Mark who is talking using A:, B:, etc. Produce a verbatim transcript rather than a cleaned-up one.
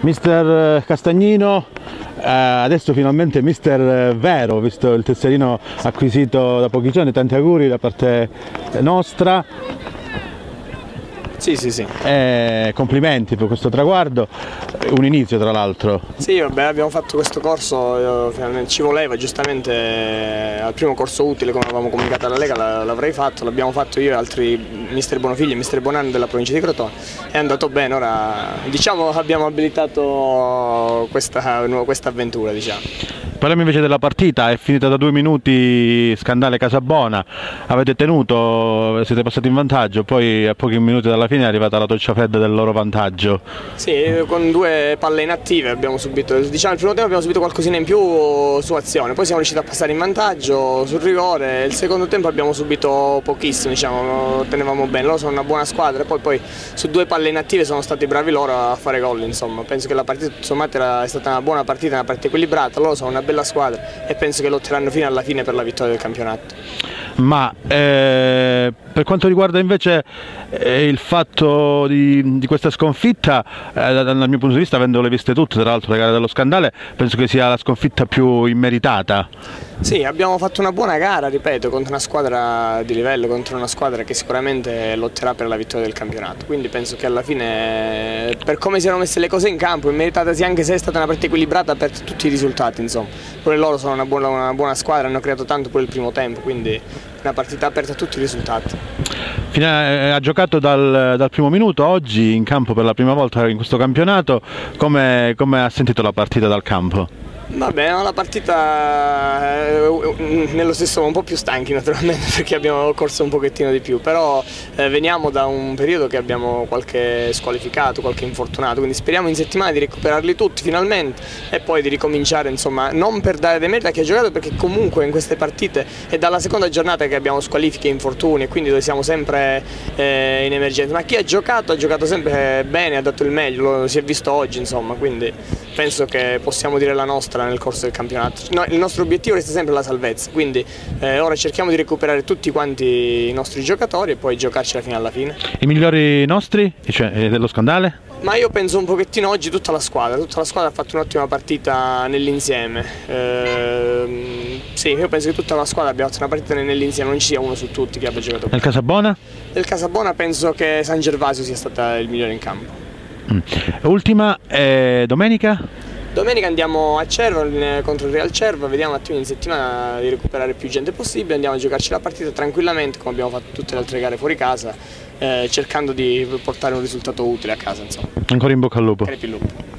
A: Mister Castagnino, eh, adesso finalmente mister vero, visto il tesserino acquisito da pochi giorni, tanti auguri da parte nostra.
B: Sì, sì, sì.
A: Eh, complimenti per questo traguardo, un inizio tra l'altro.
B: Sì, vabbè, abbiamo fatto questo corso, finalmente ci voleva, giustamente eh, al primo corso utile, come avevamo comunicato alla Lega, l'avrei fatto, l'abbiamo fatto io e altri mister Bonofigli e mister Bonanno della provincia di Crotone, è andato bene, ora diciamo abbiamo abilitato questa, questa avventura, diciamo.
A: Parliamo invece della partita, è finita da due minuti, Scandale Casabona, avete tenuto, siete passati in vantaggio, poi a pochi minuti dalla fine è arrivata la doccia fredda del loro vantaggio.
B: Sì, con due palle inattive abbiamo subito, diciamo il primo tempo abbiamo subito qualcosina in più su azione, poi siamo riusciti a passare in vantaggio sul rigore, il secondo tempo abbiamo subito pochissimo, diciamo, tenevamo bene, loro sono una buona squadra e poi, poi su due palle inattive sono stati bravi loro a fare gol, insomma, penso che la partita insomma, è stata una buona partita, una partita equilibrata, loro sono una bella squadra e penso che lotteranno fino alla fine per la vittoria del campionato.
A: Ma eh, per quanto riguarda invece eh, il fatto di, di questa sconfitta, eh, dal mio punto di vista, avendole viste tutte, tra l'altro le gare dello Scandale, penso che sia la sconfitta più immeritata.
B: Sì, abbiamo fatto una buona gara, ripeto, contro una squadra di livello, contro una squadra che sicuramente lotterà per la vittoria del campionato, quindi penso che alla fine, per come si erano messe le cose in campo, immeritata anche se è stata una partita equilibrata per tutti i risultati, insomma. Pure loro sono una buona, una buona squadra, hanno creato tanto pure il primo tempo, quindi una partita aperta a tutti i risultati.
A: Ha giocato dal, dal primo minuto, oggi in campo per la prima volta in questo campionato, come, come ha sentito la partita dal campo?
B: Va bene, la partita eh, nello stesso un po' più stanchi naturalmente perché abbiamo corso un pochettino di più, però eh, veniamo da un periodo che abbiamo qualche squalificato, qualche infortunato, quindi speriamo in settimana di recuperarli tutti finalmente e poi di ricominciare, insomma, non per dare dei meriti a chi ha giocato, perché comunque in queste partite è dalla seconda giornata che abbiamo squalifiche e infortuni e quindi siamo sempre eh, in emergenza, ma chi ha giocato ha giocato sempre bene, ha dato il meglio, lo si è visto oggi, insomma, quindi penso che possiamo dire la nostra nel corso del campionato. No, il nostro obiettivo resta sempre la salvezza, quindi eh, ora cerchiamo di recuperare tutti quanti i nostri giocatori e poi giocarcela fino alla fine.
A: I migliori nostri, cioè dello Scandale?
B: Ma io penso un pochettino oggi tutta la squadra, tutta la squadra ha fatto un'ottima partita nell'insieme. Eh, sì, io penso che tutta la squadra abbia fatto una partita nell'insieme, non ci sia uno su tutti che abbia giocato bene.
A: Nel Casabona?
B: Nel Casabona penso che San Gervasio sia stata il migliore in campo.
A: Mm. Ultima, eh, domenica?
B: Domenica andiamo a Cervo contro il Real Cervo, vediamo un attimo in settimana di recuperare più gente possibile, andiamo a giocarci la partita tranquillamente come abbiamo fatto tutte le altre gare fuori casa, eh, cercando di portare un risultato utile a casa, insomma.
A: Ancora in bocca al lupo.
B: Crepi il lupo.